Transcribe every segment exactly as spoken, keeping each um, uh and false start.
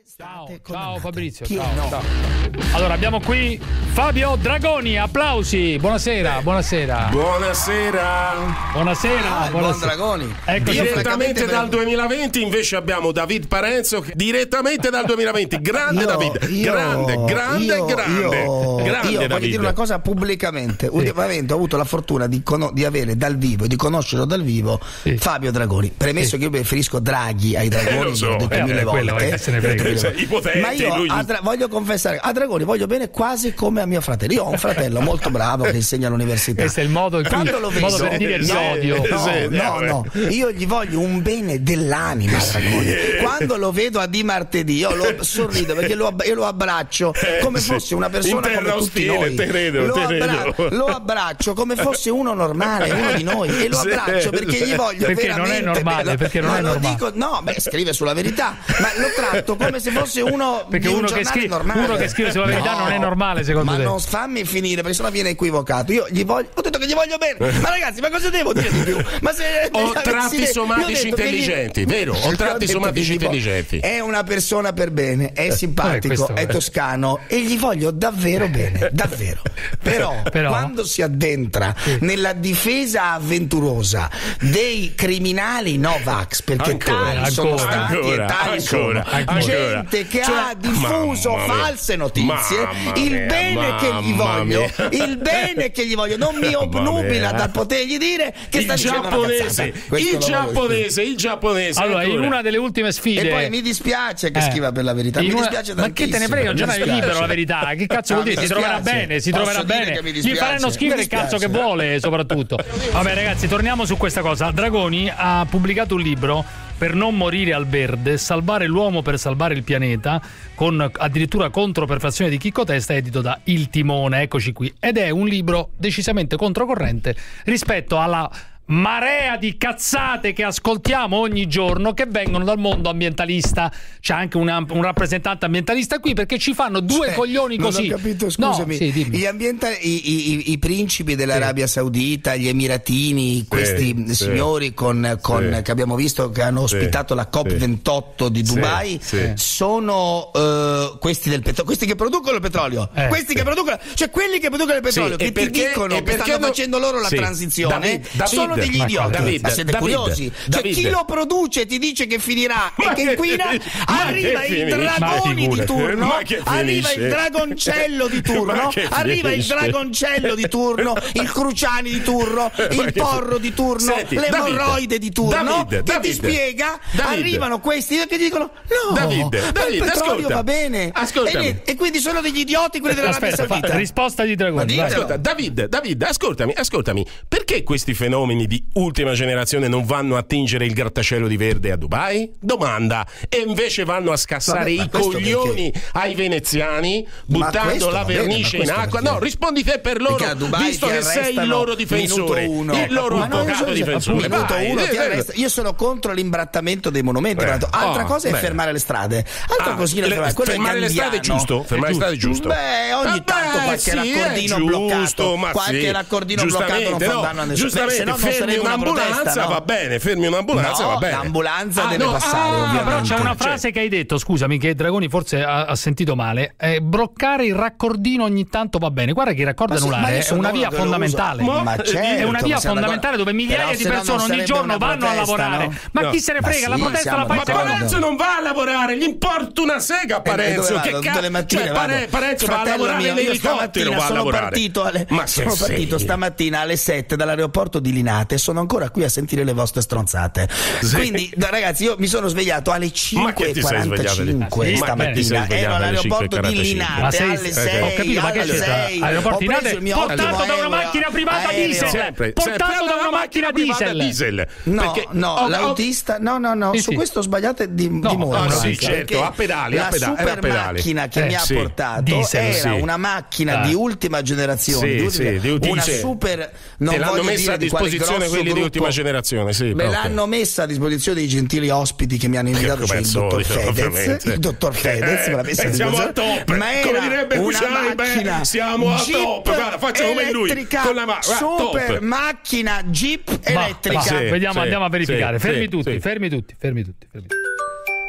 Ciao, ciao Fabrizio. Ciao, no. ciao. Allora abbiamo qui Fabio Dragoni, applausi. Buonasera, buonasera. Buonasera. Buonasera, ah, buonasera. Buon Dragoni. Ecco, direttamente per... dal duemilaventi invece abbiamo David Parenzo, direttamente dal duemilaventi. Grande io, David, io, grande, grande, io, grande. Io, grande io David. voglio dire una cosa pubblicamente. Sì. Ultimamente ho avuto la fortuna di, con- di avere dal vivo e di conoscerlo dal vivo sì. Fabio Dragoni. Premesso sì. che io preferisco Draghi ai Dragoni, so. l'ho detto eh, mille volte. Quello, se ne frega. Ipoteti, ma io lui... a Dra- voglio confessare, a Dragoni voglio bene quasi come a mio fratello. Io ho un fratello molto bravo che insegna all'università. Questo è il modo, il Quando lo vedo, modo per dire il odio. No, no, no, io gli voglio un bene dell'anima, Dragoni. Quando lo vedo a Di Martedì, io lo sorrido perché lo, ab- io lo abbraccio come fosse una persona come tutti noi. Te credo, lo, te abbra- credo. lo abbraccio come fosse uno normale, uno di noi, e lo abbraccio perché gli voglio perché veramente non è normale, bene. perché non ma è lo normale. Dico, no, beh, scrive sulla verità, ma lo tratto come se fosse uno perché di un uno che scrive normale. uno che scrive sulla verità no, non è normale secondo ma te. Ma non fammi finire perché sennò viene equivocato. Io gli voglio, ho detto che gli voglio bene. Ma ragazzi, ma cosa devo dire di più? Ma se ho tratti de- somatici intelligenti, gli... vero? Ho tratti somatici intelligenti. È una persona per bene, è simpatico, eh, è toscano e gli voglio davvero bene, davvero. Però, Però... quando si addentra sì. nella difesa avventurosa dei criminali Novax, perché ancora, tali ancora, sono stati ancora, e tali ancora, sono ancora. gente che cioè, ha diffuso false notizie, il mia, bene che gli voglio, mia. il bene che gli voglio, non mi obnubila dal potergli dire che il sta dicendo una cazzata. Il giapponese, il giapponese. Allora, ancora. in una delle ultime sfide. E poi mi dispiace che eh. scriva per la verità. Mi una... dispiace Ma che te ne frega? Un giornale libero, la verità. Che cazzo vuol dire? Si troverà bene, si troverà bene. Gli faranno scrivere il cazzo che vuole, soprattutto. Vabbè, ragazzi, torniamo su questa cosa. Dragoni ha pubblicato un libro per non morire al verde, salvare l'uomo per salvare il pianeta, con addirittura controprefazione di Chicco Testa, edito da Il Timone, eccoci qui. Ed è un libro decisamente controcorrente rispetto alla marea di cazzate che ascoltiamo ogni giorno che vengono dal mondo ambientalista. C'è anche una, un rappresentante ambientalista qui perché ci fanno due cioè, coglioni così. Non ho capito, scusami. No, sì, gli ambienta- i, i, i principi dell'Arabia sì. Saudita, gli emiratini, questi sì, signori sì. Con, con, sì. che abbiamo visto che hanno ospitato sì. la COP ventotto di Dubai, sì. Sì. sono uh, questi del petrolio, questi che producono il petrolio, eh, questi sì. che producono, cioè quelli che producono il petrolio, sì. che ti dicono che stanno non... facendo loro la sì. transizione, David, David, sono degli idioti. David, ma siete David, curiosi? David. Cioè chi lo produce ti dice che finirà ma e che inquina, arriva il dragoni di turno, arriva il dragoncello di turno, arriva il dragoncello di turno, il Cruciani di turno, il porro di turno, Senti, l'emorroide di turno, David, che David, ti spiega, David. arrivano questi che dicono no, David, ma David, il petrolio ascolta, va bene e, e quindi sono degli idioti quelli dell'Arabia Saudita. Fa, risposta di Dragoni. Ascolta, David, David, ascoltami, ascoltami, perché questi fenomeni di ultima generazione non vanno a tingere il grattacielo di verde a Dubai? Domanda. E invece vanno a scassare Vabbè, i coglioni perché? ai veneziani buttando la vernice bene, in acqua? Perché? No, rispondi te per loro, visto che sei il loro difensore, il loro avvocato difensore. Minuto uno, io sono contro l'imbrattamento dei monumenti. Eh. Altra oh, cosa è beh. fermare le strade. Altra ah, cosina le, fermare, fermare le strade è giusto. Fermare le strade è giusto. Beh, ogni tanto qualche sì, raccordino bloccato, qualche sì. raccordino bloccato non fa no, danno a nessuno. Giustamente, Beh, fermi un'ambulanza no? va bene, fermi un'ambulanza no, va bene. L'ambulanza ah, deve no, passare, ah, ovviamente. Però c'è una frase cioè. che hai detto, scusami, che Dragoni forse ha, ha sentito male. Eh, bloccare il raccordino ogni tanto va bene. Guarda che il raccordo ma anulare sì, è una via fondamentale. Ma, ma certo, è una via fondamentale dove migliaia di persone ogni giorno vanno protesta, a lavorare. No? Ma no. chi se ne frega? Ma la sì, protesta la fai Ma Parenzo non va a lavorare, gli importa una sega Parenzo. Eh, che cazzo? Cioè, Pare, Parenzo va a lavorare in elicottero, va a sono lavorare. Partito alle, ma sono sei? partito stamattina alle sette dall'aeroporto di Linate e sono ancora qui a sentire le vostre stronzate. Sì. Quindi ragazzi, io mi sono svegliato alle cinque e quarantacinque sì, stamattina, ero all'aeroporto di Linate alle sei. Ho capito, ma che c'è? Aeroporto di Linate portato da una macchina privata diesel. Portato da una macchina diesel. No, no, l'autista, no, no, no, su questo sbagliate di muro. Sì, certo, a pedali, a pedali. La super macchina che mi ha portato era una macchina di ultima generazione, una super, non l'hanno messa a disposizione quelli di ultima generazione, sì. Me l'hanno messa a disposizione dei gentili ospiti che mi hanno invitato, cioè il dottor Fedez, il dottor Fedez me l'ha messa a siamo a top, ma era come direbbe una macchina, siamo a top, guarda, faccia come lui con la ma- super macchina Jeep elettrica. Vediamo, andiamo a verificare. Fermi tutti, fermi tutti, fermi tutti, fermi tutti.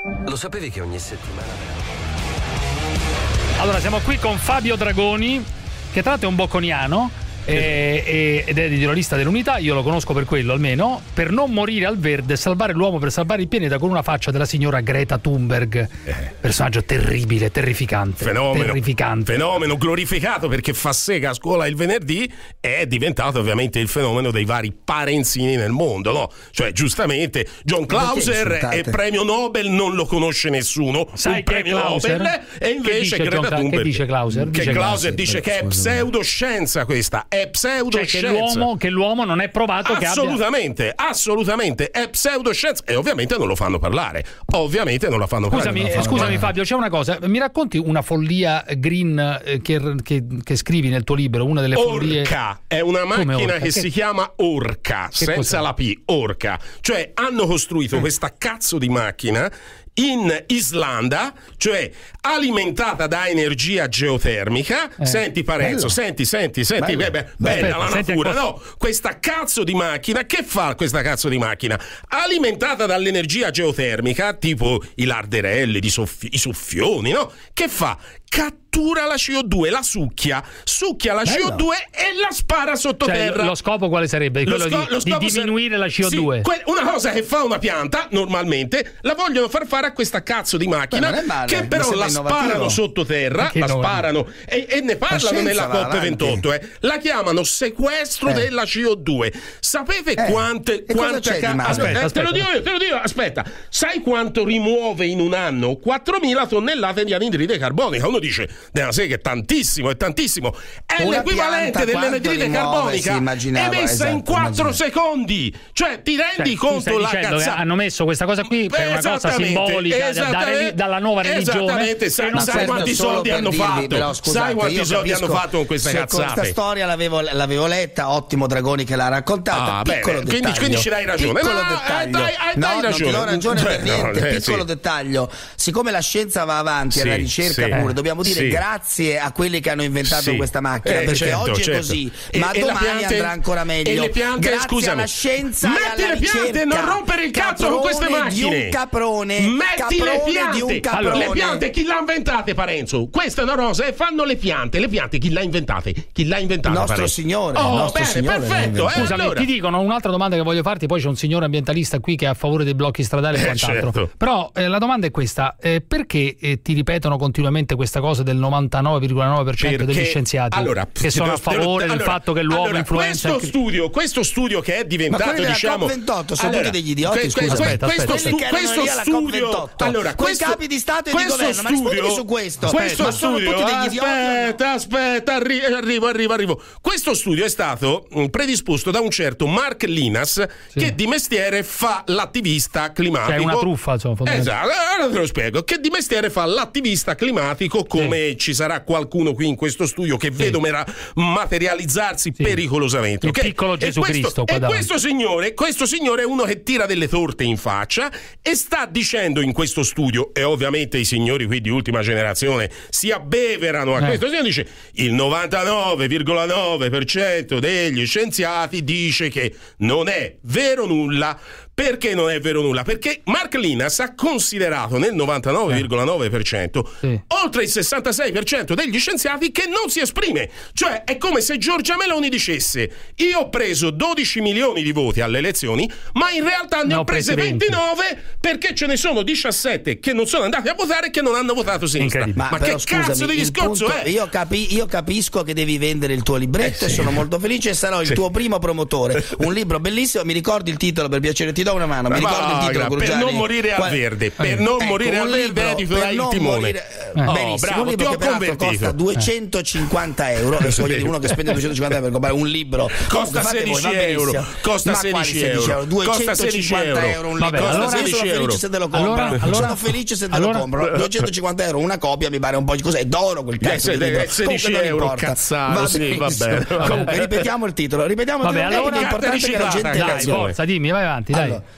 Lo sapevi che ogni settimana... Allora, siamo qui con Fabio Dragoni, che tra l'altro è un bocconiano. E, ed è di giornalista dell'Unità, io lo conosco per quello almeno, per non morire al verde, salvare l'uomo per salvare il pianeta, con una faccia della signora Greta Thunberg, eh. personaggio terribile, terrificante, fenomeno, terrificante, fenomeno glorificato perché fa sega a scuola il venerdì, è diventato ovviamente il fenomeno dei vari parenzini nel mondo, no? Cioè giustamente John Clauser è premio Nobel, non lo conosce nessuno. Sai che premio Nobel, e invece Greta John, Thunberg, che dice Clauser? Che dice Clauser dice che è pseudoscienza questa. È pseudoscienza, cioè che, l'uomo, che l'uomo non è provato assolutamente, che abbia... assolutamente è pseudoscienza e ovviamente non lo fanno parlare. Ovviamente non la fanno scusami, parlare. Scusami, scusami Fabio, c'è una cosa, mi racconti una follia green eh, che, che, che scrivi nel tuo libro, una delle follie. Orca è una macchina Orca? che, che si chiama Orca, senza cos'è? la P, Orca. Cioè hanno costruito mm. questa cazzo di macchina in Islanda, cioè alimentata da energia geotermica. Eh, senti Parenzo, bello. senti, senti, senti, bello. Beh, bella Aspetta, la natura, no? Questa cazzo di macchina, che fa questa cazzo di macchina? Alimentata dall'energia geotermica, tipo i larderelli, i, soffi- i soffioni, no? Che fa? Cattura la C O due, la succhia, succhia la bello. C O due e la spara sottoterra. Cioè, lo scopo quale sarebbe? Quello lo sco- di, lo di diminuire la C O due? Sì, que- una cosa che fa una pianta, normalmente, la vogliono far fare a questa cazzo di macchina, Beh, che però la sparano sottoterra, la sparano e, e ne parlano nella COP ventotto, eh. La chiamano sequestro eh. della C O due. Sapete eh. quante... quante ca- aspetta, aspetta, aspetta. Te lo dico io, te lo dico, aspetta. Sai quanto rimuove in un anno? quattromila tonnellate di anidride carbonica. Uno dice, della sega è tantissimo, è tantissimo. È una l'equivalente dell'anidride carbonica emessa esatto, in quattro secondi. Cioè, ti rendi cioè, conto la cazzata? Hanno messo questa cosa qui per una cosa simbolica da, da, dalla nuova religione. Sai, sai quanti soldi hanno fatto? Però, scusate, sai quanti soldi hanno fatto con questa cazzata? Questa storia l'avevo, l'avevo letta, ottimo Dragoni che l'ha raccontata. Ah, piccolo bene, quindi, quindi ci dai ragione. Piccolo no, dettaglio. Dai, dai, dai no, ragione. non ho ragione cioè, per niente. No, eh, piccolo sì. dettaglio. Siccome la scienza va avanti, sì, alla ricerca sì, pure, dobbiamo dire sì. grazie a quelli che hanno inventato sì. questa macchina, eh, perché certo, oggi certo. è così, e, ma e domani piante, andrà ancora meglio. E le piante, grazie scusami, alla scienza metti e alla le piante, ricerca. non rompere il cazzo caprone con queste macchine. Di un caprone, metti caprone le piante. Di un caprone. Allora, le piante chi l'ha inventate, Parenzo? Questa è una rosa e fanno le piante. Le piante chi l'ha inventate? Chi l'ha inventate? Il nostro Parenzo? Signore. Oh, il nostro bene, signore perfetto. Eh, Scusami, allora. ti dicono un'altra domanda che voglio farti, poi c'è un signore ambientalista qui che è a favore dei blocchi stradali e Eh, quant'altro. certo. Però eh, la domanda è questa: eh, perché eh, ti ripetono continuamente questa cosa del novantanove virgola nove per cento Perché, degli scienziati allora, che sono a favore allora, del fatto che l'uomo allora, influenza questo studio, questo studio che è diventato, ma diciamo, COP ventotto sono allora, tutti degli idioti, que- scusa. aspetta, questo, aspetta, stu- aspetta. questo Quelli che erano lì alla studio, COP ventotto, allora, quei questo, capi di Stato e di governo, studio, ma rispondimi su questo. questo Ma sono studio, tutti degli idioti. aspetta, aspetta, arri- arrivo, arrivo, arrivo. Questo studio è stato mh, predisposto da un certo Mark Linas, sì. che di mestiere fa l'attivista climatico. Cioè, è una truffa, insomma. Esatto, allora te lo spiego. Che di mestiere fa l'attivista climatico, come sì. ci sarà qualcuno qui in questo studio che sì. vedo mera- materializzarsi sì. pericolosamente. Il Okay? piccolo Gesù e questo, Cristo. E questo signore, questo signore è uno che tira delle torte in faccia e sta dicendo in questo studio, e ovviamente i signori qui di ultima generazione si abbeverano a eh. questo signore, dice il novantanove virgola nove per cento degli scienziati dice che non è vero nulla. Perché non è vero nulla? Perché Mark Linas ha considerato nel novantanove virgola nove per cento sì. oltre il sessantasei per cento degli scienziati che non si esprime. Cioè è come se Giorgia Meloni dicesse io ho preso dodici milioni di voti alle elezioni, ma in realtà ne, ne ho prese ventinove perché ce ne sono diciassette che non sono andati a votare e che non hanno votato sinistra. Ma, ma però, che scusami, cazzo di discorso punto, è? Io, capi, io capisco che devi vendere il tuo libretto eh, e sì. sono molto felice e sarò il sì. tuo primo promotore. Un libro bellissimo, mi ricordi il titolo per piacere, ti do una mano, mi ricordo il titolo, per Grugiani. non morire al verde, per eh. non ecco, morire al verde editola il timone. Morire, eh. Oh, benissimo, bravo, un libro ti ho che peraltro convertito. costa duecentocinquanta euro, adesso voglio dire uno che spende duecentocinquanta euro per comprare un libro costa sedici euro, costa sedici euro, duecentocinquanta euro un libro. Allora, io sono felice se te lo compro, allora, allora, sono felice se te allora, lo compro. duecentocinquanta euro una copia mi pare un po' di cos'è d'oro quel cazzo di libro. sedici euro cazzaro, sì, va bene. Comunque ripetiamo il titolo, ripetiamo il titolo, è importante che la gente dai, forza, dimmi, vai avanti, dai.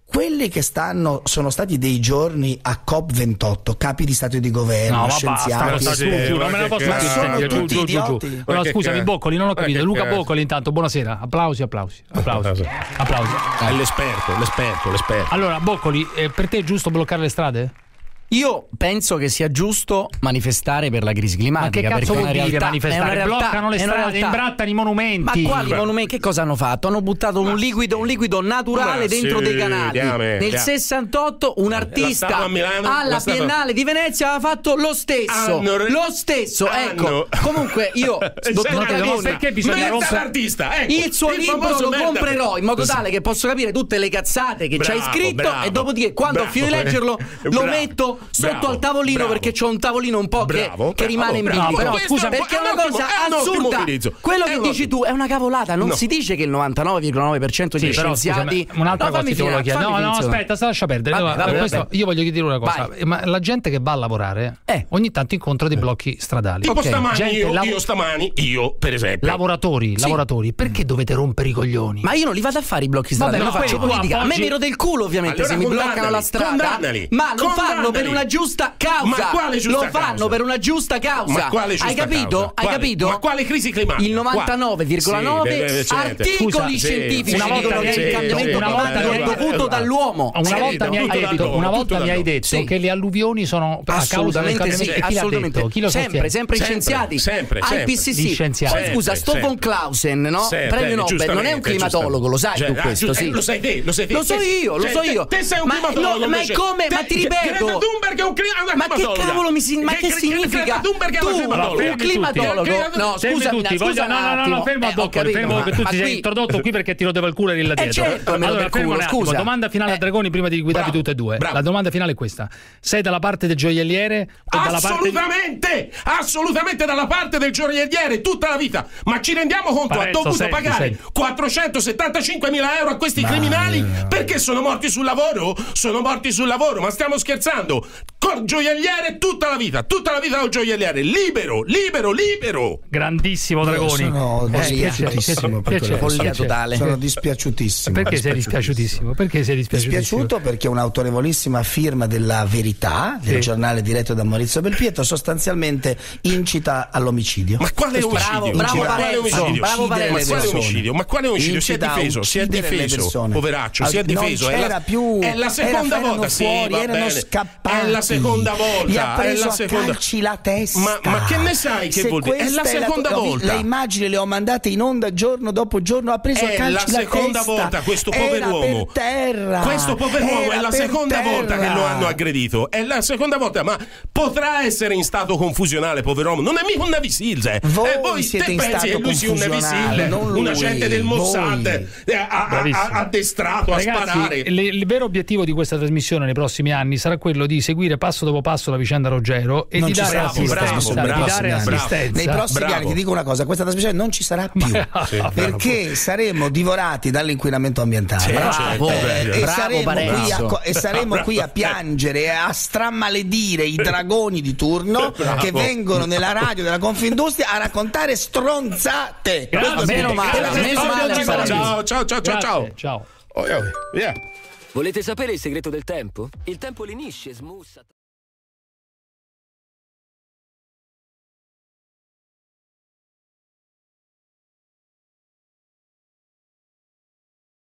quelli che stanno sono stati dei giorni a COP ventotto, capi di Stato e di governo, no, scienziati, basta, e giù, non me la posso ma sono sentire, tutti giù, idioti. Giù, giù. No, scusami, Boccoli, non ho capito. Luca Boccoli, intanto, buonasera. Applausi, applausi, applausi, applausi. È l'esperto, l'esperto, l'esperto. Allora, Boccoli, eh, per te è giusto bloccare le strade? Io penso che sia giusto manifestare per la crisi climatica. Ma che cazzo vuol dire realtà, manifestare? Realtà, bloccano le strade, imbrattano i monumenti. Ma quali monumenti? Che cosa hanno fatto? Hanno buttato un liquido, un liquido naturale Ma dentro sì, dei canali. diame, Nel diame. sessantotto un artista a Milano, alla stava... Biennale di Venezia aveva fatto lo stesso. Hanno... Lo stesso, Hanno... ecco. Comunque io, dottor Dragoni, perché bisogna rompere l'artista? Ecco, il suo il libro lo merda. comprerò in modo tale che posso capire tutte le cazzate che Bravo, c'hai scritto bravo, e dopodiché quando bravo, ho finito di leggerlo lo bravo, metto sotto bravo, al tavolino bravo. perché c'ho un tavolino un po' Bravo, che, che rimane bravo, in bilico. bravo. Però scusa, Questo perché è è un una ottimo- cosa è un ottimo assurda. utilizzo. Quello È che un dici ottimo- tu è una cavolata, non No. si dice che il novantanove virgola nove per cento degli Sì, però, scienziati. scusami, un'altra No, cosa fammi ti volevo finire, chiedere. No, fammi no, finire. aspetta, lascia perdere. Vabbè, Allora, vabbè, questo- vabbè. io voglio dire una cosa. Vai. Ma la gente che va a lavorare Eh. ogni tanto incontra dei blocchi stradali. Tipo Ok, stamani, gente io, lav- io stamani, io per esempio. Lavoratori, Sì. lavoratori, perché dovete rompere i coglioni? Ma io non li vado a fare i blocchi stradali, Vabbè, lo ma faccio quelli qua politica. A me oggi- mi rode il culo, ovviamente, Allora se mi bloccano condannali, la strada. condannali, Ma lo fanno condannali. per una giusta causa. Ma quale giusta lo fanno causa? per una giusta causa. Ma quale giusta Hai capito? causa? Hai Quale? capito? Ma quale crisi climatica? Il novantanove virgola nove Sì, beh, certo. articoli Scusa, sì, scientifici una volta dicono mi che hai il detto- cambiamento una volta climatico mi è hai dovuto detto- dall'uomo. Una Sì, volta mi hai tutto detto, dall'uomo, una volta tutto mi hai dall'uomo. detto Sì. che le alluvioni sono a causa del Assolutamente sì, cambiamento. E chi l'ha assolutamente. detto? Chi lo sempre, sostiene? sempre i Sempre, scienziati. sempre, I sempre. P C C. Gli scienziati. Poi scusa, Sempre, sto sempre. von Clausen, no? Sempre, Premio Nobel, non è un giustamente, climatologo, lo sai giustamente. tu Cioè, questo, ah, sì. Lo sai te, lo sai te. Lo so Te- io, lo cioè, so te- io. Te sei un Ma climatologo. no, ma è invece. come- Te- ma ti Gre- ripeto. Greta Thunberg è un cli- una Ma che climatologa. cavolo mi si- ma che Gre- significa? Greta Thunberg è una Tu, climatologa. un climatologo. Greta- No, Fermi scusami, tutti, scusa voglio- un no, no, no, no, attimo. fermo a Eh, ho Boccoli, capito, fermo ma- che tu ma ti sei qui- introdotto qui perché ti rodeva il culo e là dietro. certo, me lo allora, del fermo culo, un attimo. scusa. Domanda finale a Eh. Dragoni prima di guidarvi Bravo, tutte e due. bravo. La domanda finale è questa: sei dalla parte del gioielliere o dalla parte di... Assolutamente, assolutamente dalla parte del gioielliere tutta la vita. Ma ci rendiamo conto, Parenzo, ha dovuto senti, pagare senti. quattrocentosettantacinquemila euro a questi criminali perché sono morti sul lavoro? Sono morti sul lavoro, ma stiamo scherzando? Col gioielliere tutta la vita, tutta la vita col gioielliere, libero, libero, libero. Grandissimo Io Dragoni. sono Eh, dispiaciutissimo per piacere, quella follia cosa. totale. Sono dispiaciutissimo. Perché sei dispiaciutissimo? Perché sei dispiaciutissimo? Dispiaciuto perché un'autorevolissima firma della Verità, del Sì. giornale diretto da Maurizio Belpietro, sostanzialmente incita all'omicidio. Ma quale Questo- omicidio? bravo Ma quale Parenzo, omicidio? bravo Ma Parenzo. quale persone. omicidio? Ma quale omicidio? Si è Incita a difeso, si è uccidere le difeso, persone. poveraccio, si è Non difeso. c'era è la, più, è la seconda era- volta, erano sì, fuori, va erano bene. scappati. È la seconda volta, Gli ha è preso la a seconda. calci la testa. Ma, ma che ne sai che Se vuol dire? È la questa seconda ho vi- volta. Le immagini le ho mandate in onda giorno dopo giorno, ha preso È a calci la la seconda testa. volta questo Era pover'uomo. per terra. Questo pover'uomo Era è la per seconda terra. volta che lo hanno aggredito. È la seconda volta, ma potrà essere in stato confusionale, pover'uomo. Non è mica un Navy Seals. eh. Voi e voi siete te in pensi stato che lui sia un Navy confusionale, Seal, non un lui, agente del Mossad, voi. eh, ha- ha- ha- Bravissimo. addestrato a sparare. Ragazzi, le- il vero obiettivo di questa trasmissione nei prossimi anni sarà quello di seguire passo dopo passo la vicenda Ruggero e Non di ci dare sarà più assistenza, bravo, di bravo, dare bravo. assistenza. Nei prossimi Bravo. anni ti dico una cosa, questa trasmissione non ci sarà più perché saremo divorati dall'inquinamento ambientale. Sì, Bravo. certo, Eh, e, bravo, saremo Parenzo. qui a, co- e saremo qui a piangere e a strammaledire i dragoni di turno Bravo. che vengono nella radio della Confindustria a raccontare stronzate. Grazie, Questo meno sì. male, E la meno trasmissione male, non ci sarà più. Ciao, ciao, ciao, ciao, ciao. Grazie, ciao. Oh, oh, via. Volete sapere il segreto del tempo? Il tempo lenisce, smussa.